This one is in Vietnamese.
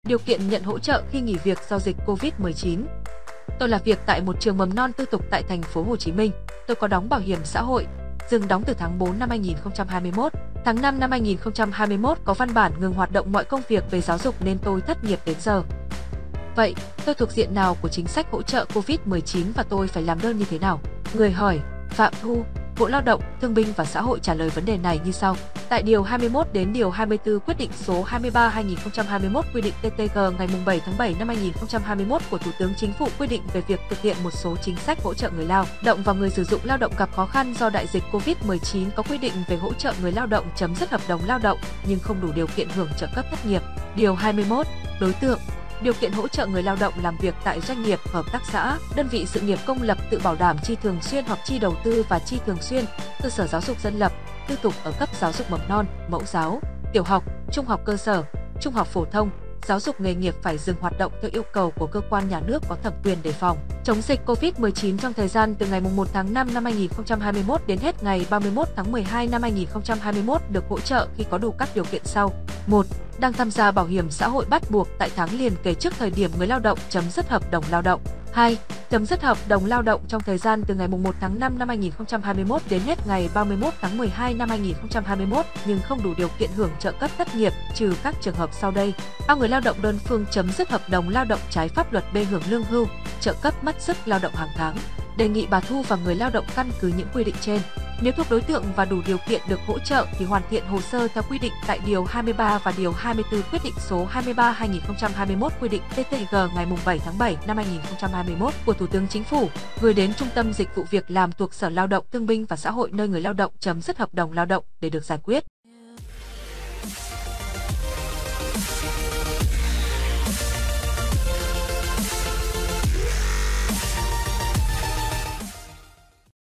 Điều kiện nhận hỗ trợ khi nghỉ việc do dịch Covid-19. Tôi làm việc tại một trường mầm non tư thục tại thành phố Hồ Chí Minh. Tôi có đóng bảo hiểm xã hội, dừng đóng từ tháng 4 năm 2021. Tháng 5 năm 2021 có văn bản ngừng hoạt động mọi công việc về giáo dục nên tôi thất nghiệp đến giờ. Vậy, tôi thuộc diện nào của chính sách hỗ trợ Covid-19 và tôi phải làm đơn như thế nào? Người hỏi, Phạm Thu, Bộ Lao động, Thương binh và Xã hội trả lời vấn đề này như sau. Tại Điều 21 đến Điều 24 Quyết định số 23/2021 quy định TTG ngày 7 tháng 7 năm 2021 của Thủ tướng Chính phủ quy định về việc thực hiện một số chính sách hỗ trợ người lao động và người sử dụng lao động gặp khó khăn do đại dịch Covid-19 có quy định về hỗ trợ người lao động chấm dứt hợp đồng lao động nhưng không đủ điều kiện hưởng trợ cấp thất nghiệp. Điều 21. Đối tượng. Điều kiện hỗ trợ người lao động làm việc tại doanh nghiệp, hợp tác xã, đơn vị sự nghiệp công lập tự bảo đảm chi thường xuyên hoặc chi đầu tư và chi thường xuyên, cơ sở giáo dục dân lập, tư thục ở cấp giáo dục mầm non, mẫu giáo, tiểu học, trung học cơ sở, trung học phổ thông, giáo dục nghề nghiệp phải dừng hoạt động theo yêu cầu của cơ quan nhà nước có thẩm quyền để phòng chống dịch Covid-19 trong thời gian từ ngày 1 tháng 5 năm 2021 đến hết ngày 31 tháng 12 năm 2021 được hỗ trợ khi có đủ các điều kiện sau. 1. Đang tham gia bảo hiểm xã hội bắt buộc tại tháng liền kể trước thời điểm người lao động chấm dứt hợp đồng lao động. 2. Chấm dứt hợp đồng lao động trong thời gian từ ngày 1 tháng 5 năm 2021 đến hết ngày 31 tháng 12 năm 2021 nhưng không đủ điều kiện hưởng trợ cấp thất nghiệp trừ các trường hợp sau đây. A. Người lao động đơn phương chấm dứt hợp đồng lao động trái pháp luật. B. Hưởng lương hưu, trợ cấp mất sức lao động hàng tháng. Đề nghị bà Thu và người lao động căn cứ những quy định trên. Nếu thuộc đối tượng và đủ điều kiện được hỗ trợ thì hoàn thiện hồ sơ theo quy định tại Điều 23 và Điều 24 Quyết định số 23/2021 quy định TTG ngày 7 tháng 7 năm 2021 của Thủ tướng Chính phủ, gửi đến Trung tâm Dịch vụ Việc làm thuộc Sở Lao động Thương binh và Xã hội nơi người lao động chấm dứt hợp đồng lao động để được giải quyết.